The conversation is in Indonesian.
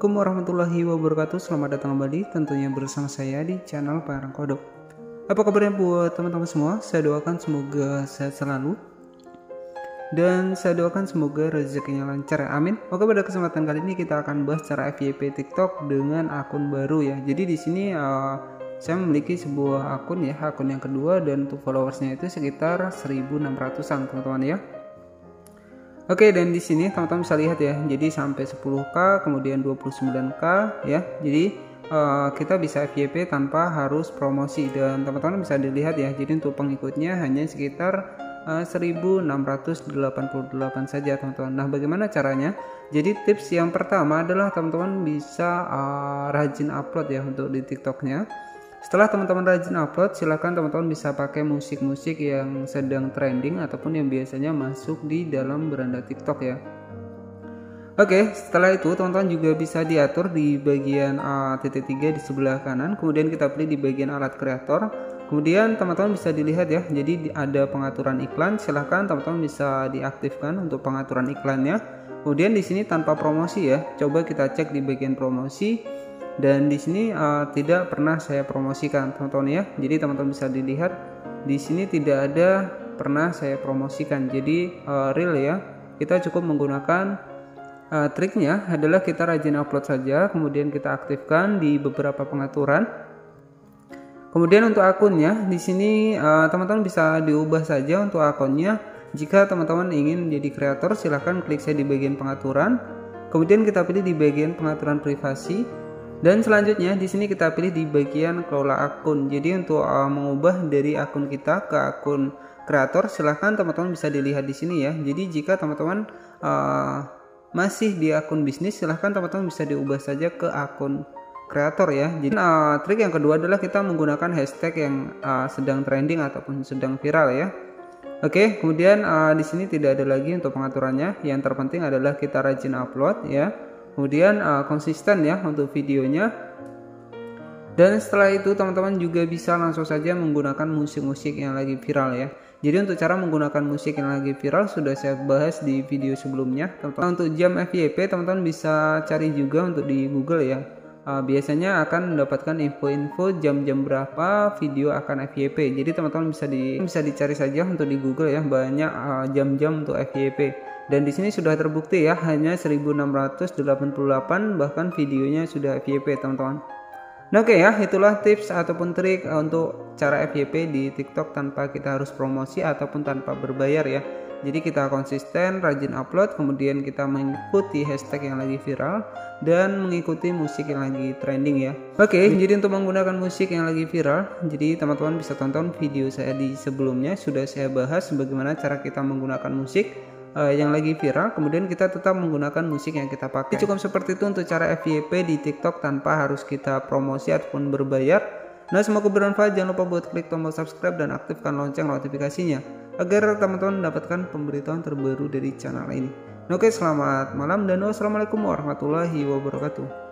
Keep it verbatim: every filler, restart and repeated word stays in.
Assalamualaikum warahmatullahi wabarakatuh. Selamat datang kembali tentunya bersama saya di channel Parang Kodok. Apa kabarnya buat teman-teman semua? Saya doakan semoga sehat selalu dan saya doakan semoga rezekinya lancar, amin. Oke, pada kesempatan kali ini kita akan bahas cara F Y P TikTok dengan akun baru ya. Jadi di sini uh, saya memiliki sebuah akun ya, akun yang kedua, dan untuk followersnya itu sekitar seribu enam ratusan teman-teman ya. Oke, dan di sini teman-teman bisa lihat ya, jadi sampai sepuluh K, kemudian dua puluh sembilan K ya. Jadi uh, kita bisa F Y P tanpa harus promosi, dan teman-teman bisa dilihat ya. Jadi untuk pengikutnya hanya sekitar uh, seribu enam ratus delapan puluh delapan saja teman-teman. Nah, bagaimana caranya? Jadi tips yang pertama adalah teman-teman bisa uh, rajin upload ya untuk di TikToknya. Setelah teman-teman rajin upload, silakan teman-teman bisa pakai musik-musik yang sedang trending ataupun yang biasanya masuk di dalam beranda TikTok ya. Oke, setelah itu teman-teman juga bisa diatur di bagian uh, titik tiga di sebelah kanan, kemudian kita pilih di bagian alat kreator. Kemudian teman-teman bisa dilihat ya, jadi ada pengaturan iklan, silahkan teman-teman bisa diaktifkan untuk pengaturan iklannya. Kemudian di sini tanpa promosi ya, coba kita cek di bagian promosi. Dan di sini uh, tidak pernah saya promosikan teman-teman ya. Jadi teman-teman bisa dilihat di sini tidak ada pernah saya promosikan. Jadi uh, real ya. Kita cukup menggunakan uh, triknya adalah kita rajin upload saja, kemudian kita aktifkan di beberapa pengaturan. Kemudian untuk akunnya di sini uh, teman-teman bisa diubah saja untuk akunnya. Jika teman-teman ingin menjadi kreator, silahkan klik saya di bagian pengaturan. Kemudian kita pilih di bagian pengaturan privasi. Dan selanjutnya di sini kita pilih di bagian kelola akun. Jadi untuk uh, mengubah dari akun kita ke akun kreator, silahkan teman-teman bisa dilihat di sini ya. Jadi jika teman-teman uh, masih di akun bisnis, silahkan teman-teman bisa diubah saja ke akun kreator ya. Jadi uh, trik yang kedua adalah kita menggunakan hashtag yang uh, sedang trending ataupun sedang viral ya. Oke, kemudian uh, di sini tidak ada lagi untuk pengaturannya. Yang terpenting adalah kita rajin upload ya. Kemudian uh, konsisten ya untuk videonya. Dan setelah itu teman-teman juga bisa langsung saja menggunakan musik-musik yang lagi viral ya. Jadi untuk cara menggunakan musik yang lagi viral sudah saya bahas di video sebelumnya. Teman-teman, untuk jam F Y P teman-teman bisa cari juga untuk di Google ya. Uh, biasanya akan mendapatkan info-info jam-jam berapa video akan F Y P. Jadi teman-teman bisa di bisa dicari saja untuk di Google ya, banyak jam-jam uh, untuk F Y P. Dan di sini sudah terbukti ya, hanya seribu enam ratus delapan puluh delapan, bahkan videonya sudah F Y P teman-teman. Nah, oke ya, itulah tips ataupun trik untuk cara F Y P di TikTok tanpa kita harus promosi ataupun tanpa berbayar ya. Jadi kita konsisten, rajin upload, kemudian kita mengikuti hashtag yang lagi viral dan mengikuti musik yang lagi trending ya. Oke, jadi untuk menggunakan musik yang lagi viral, jadi teman-teman bisa tonton video saya di sebelumnya, sudah saya bahas bagaimana cara kita menggunakan musik Uh, yang lagi viral, kemudian kita tetap menggunakan musik yang kita pakai. Cukup seperti itu untuk cara F Y P di TikTok tanpa harus kita promosi ataupun berbayar. Nah, semoga bermanfaat. Jangan lupa buat klik tombol subscribe dan aktifkan lonceng notifikasinya agar teman-teman mendapatkan pemberitahuan terbaru dari channel ini. Nah, oke, selamat malam dan wassalamualaikum warahmatullahi wabarakatuh.